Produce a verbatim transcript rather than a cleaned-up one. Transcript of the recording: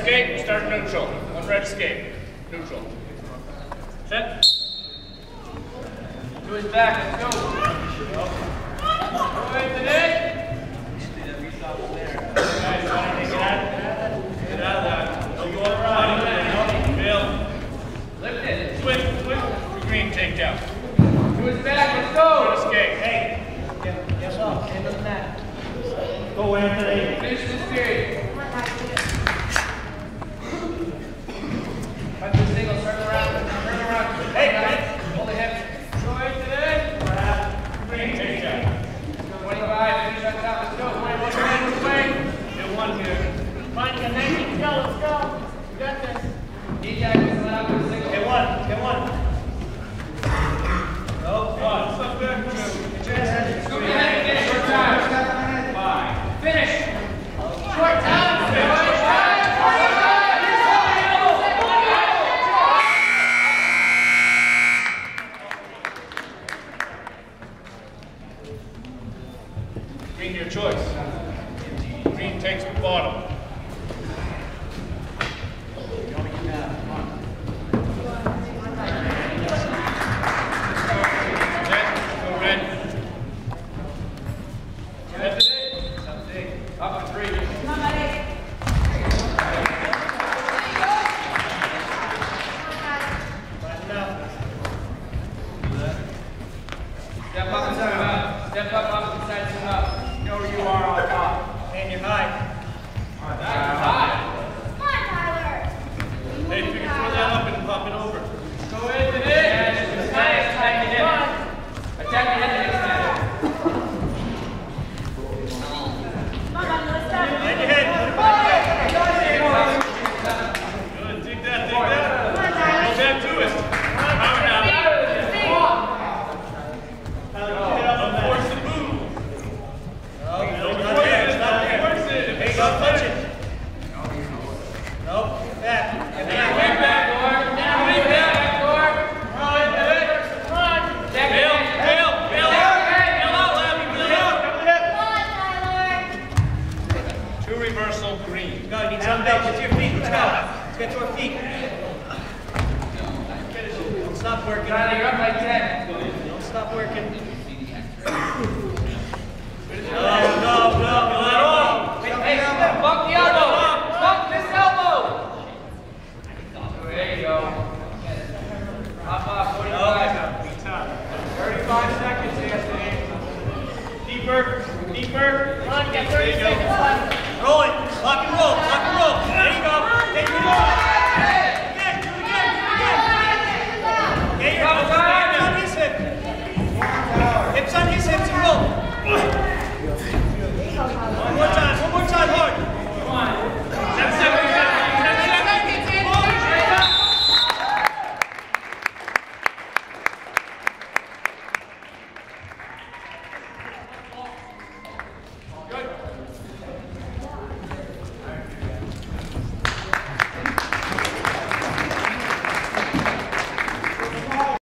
escape, start neutral. One red escape. Neutral. Set. To his back, let's go. Go away today. Guys, try to get out of that. Get out of that. Don't go around. Bill. Lift it. Swing, swing. Green takedown. To his back, let's go. Good escape. Hey. Yes, up. End of the mat. Go, Anthony. Finish this period. Fight the single, circle around, turn around. Hey, hey. Hold the hip. Go in today. Green takedown. twenty-five, finish on top. Let's go. twenty-one, turn this way. Get one here. Fine, you got nineteen to go. Let's go. You got this. Knee jack is allowed for a single. Get one. Get one. No, one. Step back. Two. Scoop your head and finish. Short time. Five. Finish. Short time. Finish. Green, your choice. Green takes the bottom. Up to three. Come on, buddy. Step up and turn up. Step up, up and side, turn up. You know where you are on top. And you're high. All right, high. Come on, Tyler. Hey, if you can throw that up and pop it over. Go in and in. Attack the head. Attack the head. Reversal green. Go, you need some belt. Get to your feet. Let's go. Let's get to our feet. Stop working.